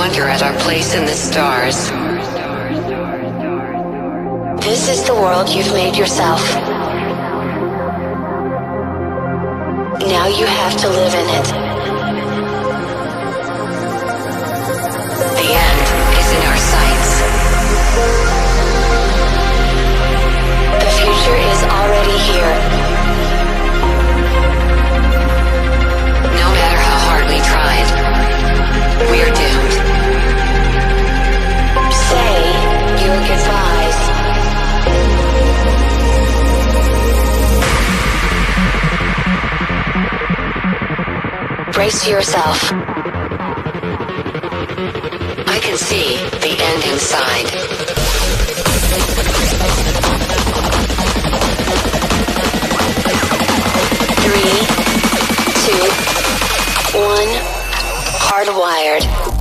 wonder at our place in the stars. This is the world you've made yourself. Now you have to live in it. The end is in our sights. The future is already here. No matter how hard we tried, we're doomed. Say your goodbyes. Brace yourself. I can see the end inside. 3, 2, 1. Hardwired.